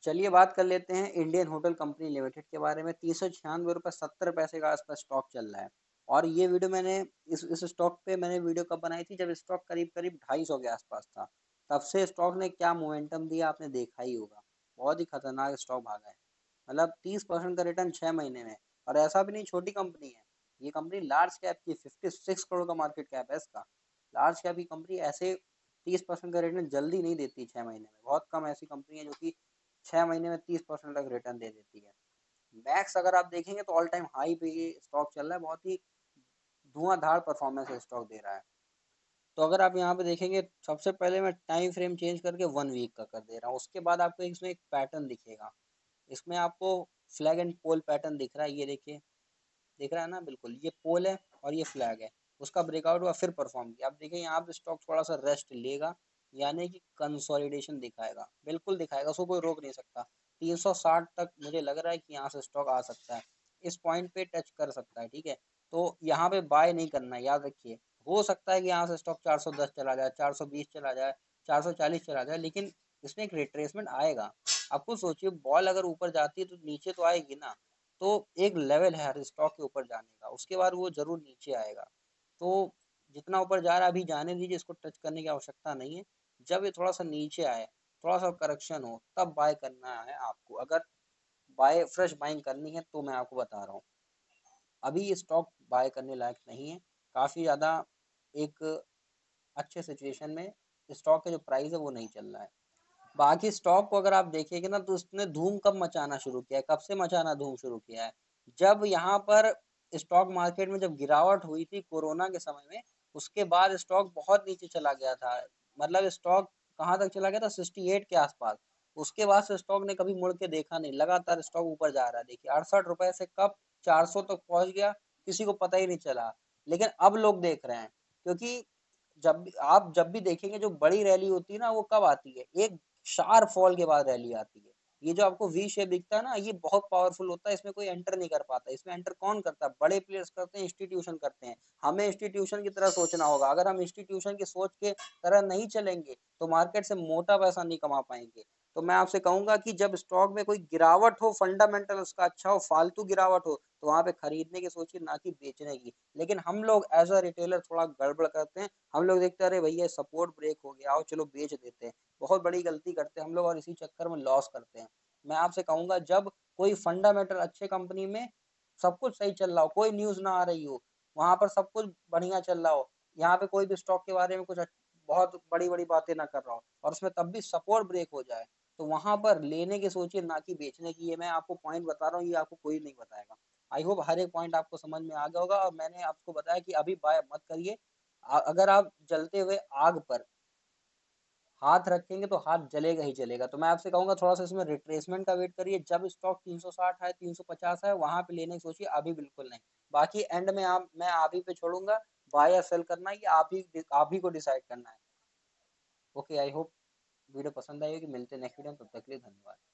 चलिए बात कर लेते हैं इंडियन होटल कंपनी लिमिटेड के बारे में। 396 रुपये 70 पैसे का इसका स्टॉक चल रहा है। और ये वीडियो मैंने इस स्टॉक पे मैंने वीडियो कब बनाई थी, जब स्टॉक करीब करीब 250 के आसपास था। तब से स्टॉक ने क्या मोमेंटम दिया आपने देखा ही होगा। बहुत ही खतरनाक स्टॉक भागा है। मतलब 30% का रिटर्न 6 महीने में। और ऐसा भी नहीं छोटी कंपनी है, ये कंपनी लार्ज कैप की 56 करोड़ का मार्केट कैप है इसका। लार्ज कैप की कंपनी ऐसे 30% का रिटर्न जल्दी नहीं देती 6 महीने में। बहुत कम ऐसी कंपनी है जो कि 6 महीने में 30% तक रिटर्न दे देती है। मैक्स अगर आप देखेंगे तो ऑल टाइम हाई पे ये स्टॉक चल रहा है। बहुत ही धुआंधार परफॉर्मेंस स्टॉक दे रहा है। तो अगर आप यहाँ पे देखेंगे, सबसे पहले मैं टाइम फ्रेम चेंज करके 1 वीक का कर दे रहा हूँ। उसके बाद आपको इसमें एक पैटर्न दिखेगा। इसमें आपको फ्लैग एंड पोल पैटर्न दिख रहा है, ये देखिए। दिख रहा है ना, बिल्कुल ये पोल है और ये फ्लैग है। उसका ब्रेकआउट हुआ फिर परफॉर्म किया। आप देखिए यहाँ पे स्टॉक थोड़ा सा रेस्ट लेगा, यानी कि कंसोलिडेशन दिखाएगा, बिल्कुल दिखाएगा, उसको कोई रोक नहीं सकता। 360 तक मुझे लग रहा है कि यहाँ से स्टॉक आ सकता है, इस पॉइंट पे टच कर सकता है, ठीक है। तो यहाँ पे बाय नहीं करना है, याद रखिए। हो सकता है कि यहाँ से स्टॉक 410 चला जाए, 420 चला जाए, 440 चला जाए, लेकिन इसमें एक रिट्रेसमेंट आएगा। आपको सोचिए, बॉल अगर ऊपर जाती है तो नीचे तो आएगी ना। तो एक लेवल है हर स्टॉक के ऊपर जाने का, उसके बाद वो जरूर नीचे आएगा। तो जितना ऊपर जा रहा है अभी जाने दीजिए, इसको टच करने की आवश्यकता नहीं है। जब ये थोड़ा सा नीचे आए, थोड़ा सा करेक्शन हो, तब बाय करना है आपको। अगर बाय फ्रेश बाइंग करनी है तो मैं आपको बता रहा हूँ, अभी ये स्टॉक बाय करने लायक नहीं है। काफ़ी ज़्यादा एक अच्छे सिचुएशन में स्टॉक का जो प्राइस है वो नहीं चल रहा है। बाकी स्टॉक को अगर आप देखिएगा ना, तो उसने धूम कब मचाना शुरू किया है, कब से मचाना धूम शुरू किया है, जब यहाँ पर स्टॉक मार्केट में जब गिरावट हुई थी कोरोना के समय में। उसके बाद स्टॉक बहुत नीचे चला गया था। मतलब स्टॉक कहाँ तक चला गया था, 68 के आसपास। उसके बाद से स्टॉक ने कभी मुड़ के देखा नहीं, लगातार स्टॉक ऊपर जा रहा है। देखिए 68 रुपए से कब 400 तक पहुंच गया, किसी को पता ही नहीं चला। लेकिन अब लोग देख रहे हैं, क्योंकि जब भी देखेंगे, जो बड़ी रैली होती है ना, वो कब आती है, एक शार्प फॉल के बाद रैली आती है। ये जो आपको वी शेप दिखता है ना, ये बहुत पावरफुल होता है। इसमें कोई एंटर नहीं कर पाता। इसमें एंटर कौन करता है, बड़े प्लेयर्स करते हैं, इंस्टीट्यूशन करते हैं। हमें इंस्टीट्यूशन की तरह सोचना होगा। अगर हम इंस्टीट्यूशन की सोच के तरह नहीं चलेंगे तो मार्केट से मोटा पैसा नहीं कमा पाएंगे। तो मैं आपसे कहूंगा कि जब स्टॉक में कोई गिरावट हो, फंडामेंटल उसका अच्छा हो, फालतू गिरावट हो, तो वहां पे खरीदने की सोचिए, ना कि बेचने की। लेकिन हम लोग एज अ रिटेलर थोड़ा गड़बड़ करते हैं। हम लोग देखते हैं, अरे भैया सपोर्ट ब्रेक हो गया, आओ चलो बेच देते हैं। बहुत बड़ी गलती करते हैं हम लोग, और इसी चक्कर में लॉस करते हैं। मैं आपसे कहूंगा, जब कोई फंडामेंटल अच्छे कंपनी में सब कुछ सही चल रहा हो, कोई न्यूज ना आ रही हो, वहां पर सब कुछ बढ़िया चल रहा हो, यहाँ पे कोई भी स्टॉक के बारे में कुछ बहुत बड़ी बड़ी बातें ना कर रहा हो, और उसमें तब भी सपोर्ट ब्रेक हो जाए, तो वहां पर लेने की सोचिए, ना कि बेचने की। ये मैं आपको पॉइंट बता रहा हूँ, ये आपको कोई नहीं बताएगा। आई होप हर एक पॉइंट आपको समझ में आ गया होगा। और मैंने आपको बताया कि अभी बाय मत करिए। अगर आप जलते हुए आग पर हाथ रखेंगे तो हाथ जलेगा ही जलेगा। तो मैं आपसे कहूंगा, थोड़ा सा इसमें रिट्रेसमेंट का वेट करिए। जब स्टॉक 360 है, 350 है, वहां पे लेने की सोचिए, अभी बिल्कुल नहीं। बाकी एंड में मैं आप ही पे छोड़ूंगा। बाय या सेल करना है, ये आप ही को डिसाइड करना है। ओके, आई होप वीडियो पसंद आई होगी। मिलते हैं नेक्स्ट वीडियो में, तब तक के लिए धन्यवाद।